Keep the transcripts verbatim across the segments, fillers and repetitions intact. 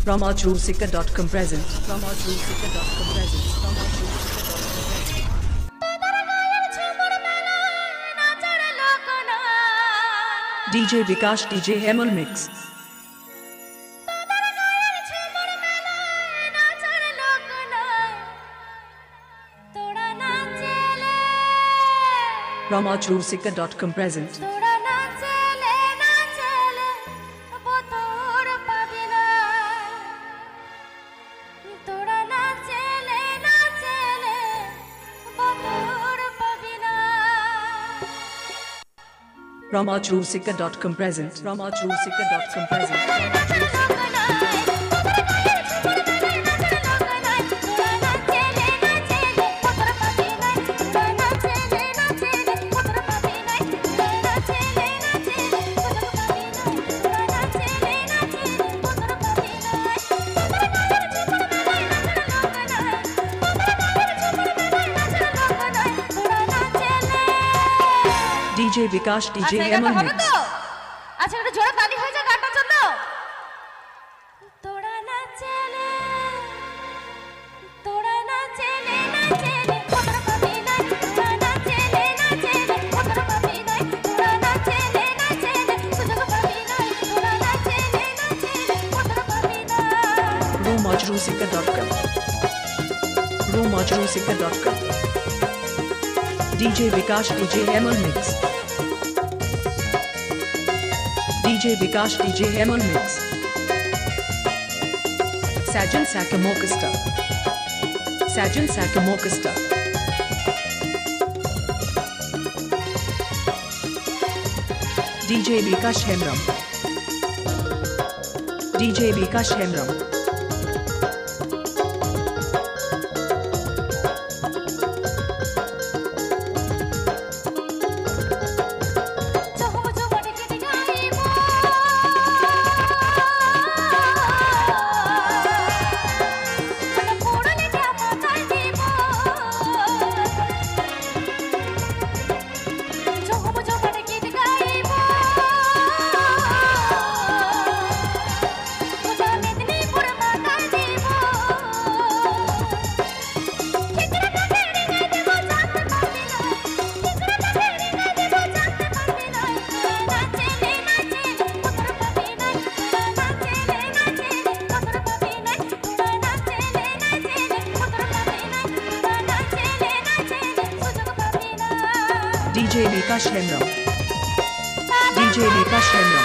RAMAJ RUSIKA dot com present. RAMAJ RUSIKA dot com present. RAMAJ RUSIKA dot com present. D J Bikash, D J Hemal Mix. RAMAJ RUSIKA dot com present. RAMAJ RUSIKA dot com present. RAMAJ RUSIKA dot com present. D J Bikash, D J Hemal Mix. আচ্ছা একটু জোরে তালি হয়ে যায় গানটার জন্য। তোড়া না চলে তোড়া না চলে না চলে তোড়া পাবি না তোড়া না চলে না চলে তোড়া পাবি না তোড়া না চলে না চলে সুযোগ পাবি না তোড়া না চলে না চলে তোড়া পাবি না। RAMAJ RUSIKA dot com. RAMAJ RUSIKA dot com. D J Bikash, D J Hemal Mix. D J Bikash, D J Hemal Mix. 𝚤𝚎𝚗𝚊𝚗 sakam orchestra. 𝚤𝚎𝚗𝚊𝚗 sakam orchestra. D J Bikash Hemram. D J Bikash Hemram. D J Bikash Hemram. D J Bikash Hemram.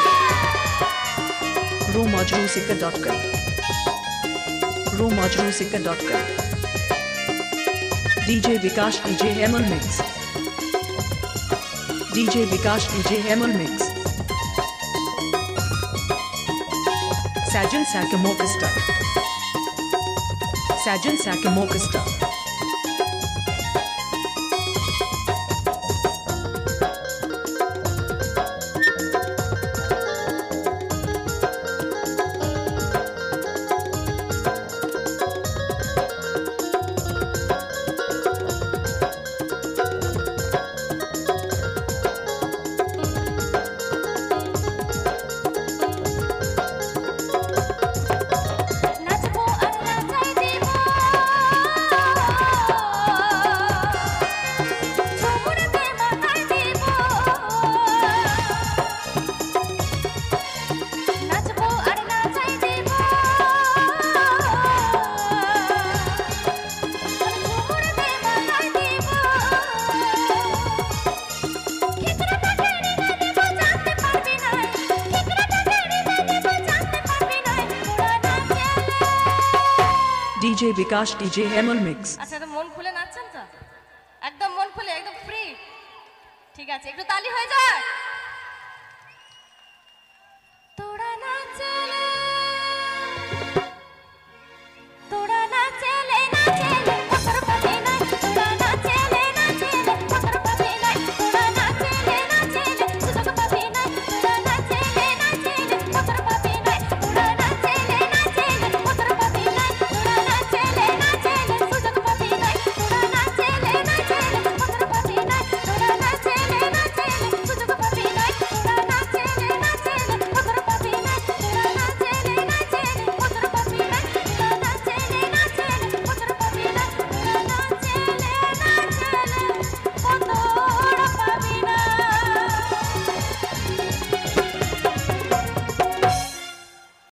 RAMAJ RUSIKA dot com. RAMAJ RUSIKA dot com. D J Bikash, D J Hemal Mix. D J Bikash, D J Hemal Mix. 𝚤𝚎𝚗𝚊𝚗 sakam orchestra. 𝚤𝚎𝚗𝚊𝚗 sakam orchestra. D J Bikash, D J Hemal Mix. আচ্ছা তো মন খুলে নাচছেন তো একদম মন খুলে একদম free ঠিক আছে একটু তালি হয়ে যায়। তোড়া না চলে